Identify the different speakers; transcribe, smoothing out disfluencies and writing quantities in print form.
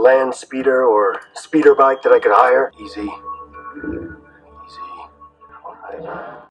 Speaker 1: land speeder or speeder bike that I could hire? Easy. Easy. All right.